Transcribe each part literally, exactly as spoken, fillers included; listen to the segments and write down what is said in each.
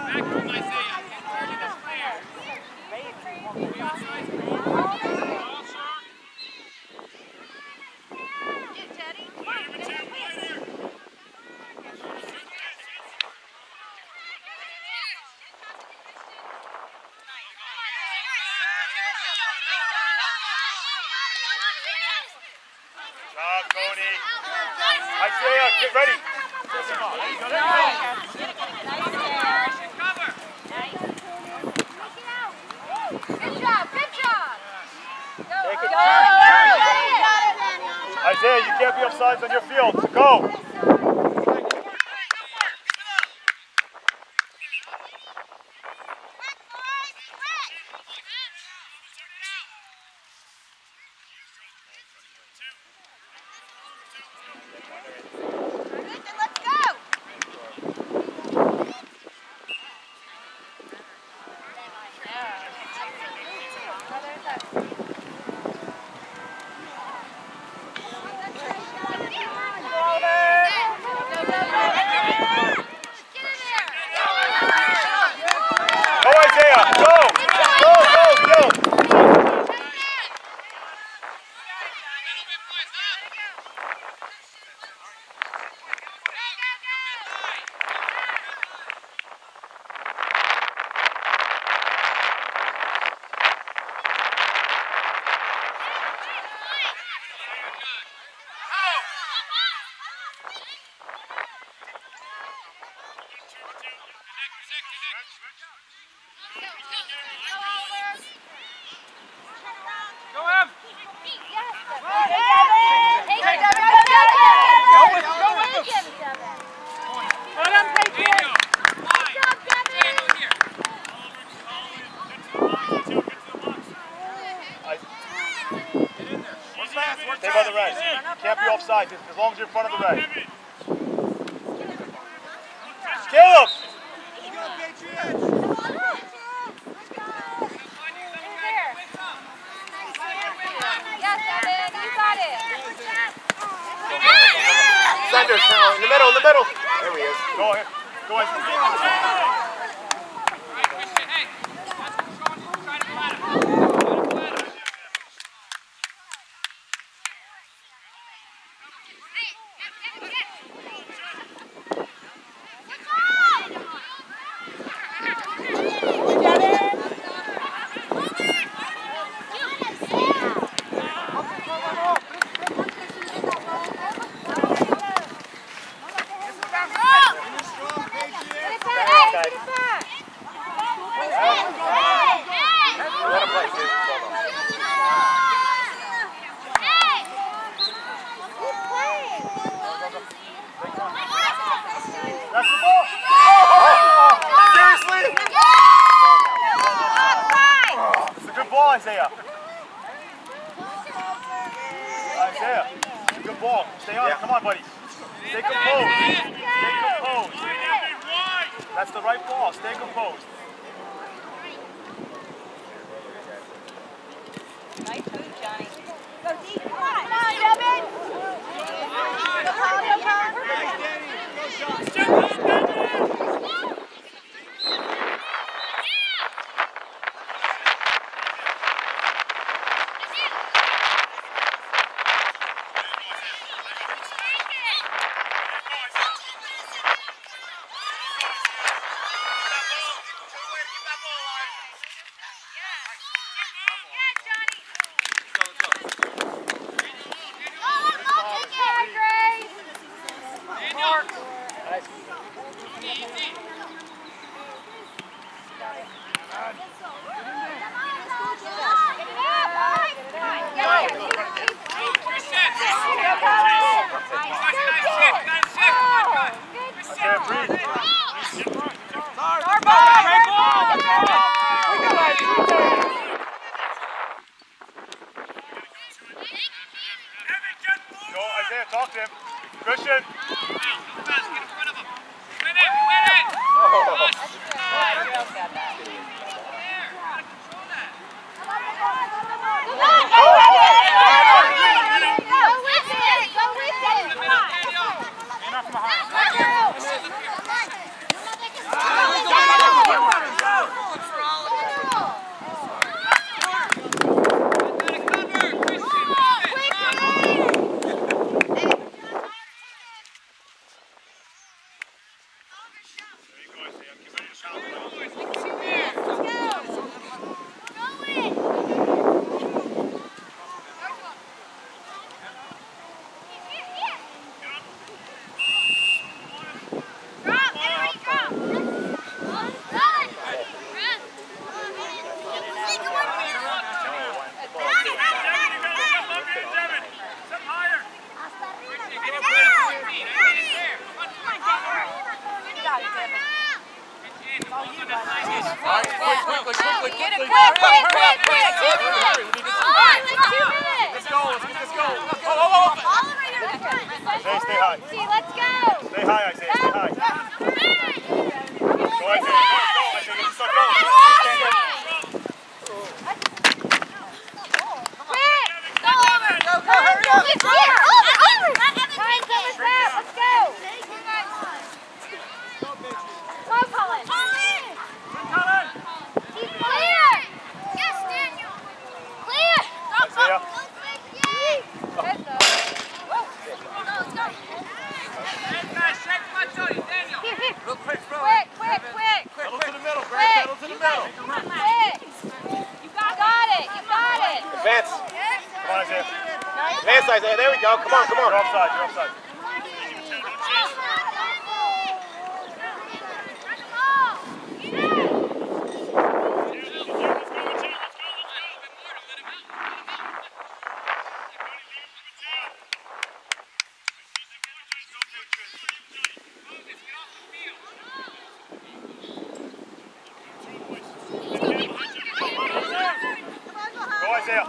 Isaiah, get ready. Good job, good job. Take it. Isaiah, you can't be offsides on your field, so go. Stay by the red. Can't be offside as long as you're in front of the red. Caleb! Sanders, now in the middle, in the middle. There he is. Go ahead. Go ahead. Isaiah. Isaiah, good ball. Stay on it. Come on, buddy. Stay composed. Stay composed. That's the right ball. Stay composed. Nice move, Johnny. Go deep. Come on, come on, Devin. Go, Paul. Go, Paul. Go, Sean. Talk to him. Christian. Get in front of him. Win it, win it. Oh. Girls got that. Go with it. Go with it. Come on. Enough behind. quickly, quickly, Get it quickly. quick, quick, quick, quick. Two Hurry, minutes. we need to All right, like two minutes. Let's go, let's get this going. Oh, oh, oh. Oliver, you're good. Stay, stay high. Let's go. Stay high, Isaiah. Stay high. Go, Isaiah. Go, go, Isaiah. Get the start going. Stand up. Quick. Go, Oliver. Go, go, hurry up. Here, Oliver, Oliver. Time's almost up. Let's go. Go, Colin. Colin. He's clear. Yes, Daniel. Clear. Isaiah. Let's go. Whoa. No, let's go. Here, here. Real quick, bro. Quick, quick, quick. Pedal to the middle, Quick. Greg. Pedal to the middle. Quick. You got it. You got it. Advance. Come on, Isaiah. Advance, Isaiah. There we go. Come on, come You're on. offside. You're offside. Go, Isaiah.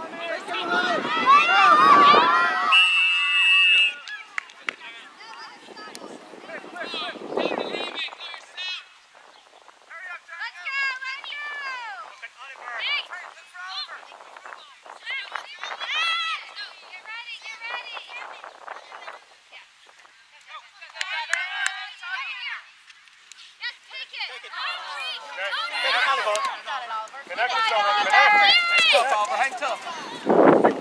Connect with someone. Connect. Hang tough, Oliver. Hang tough.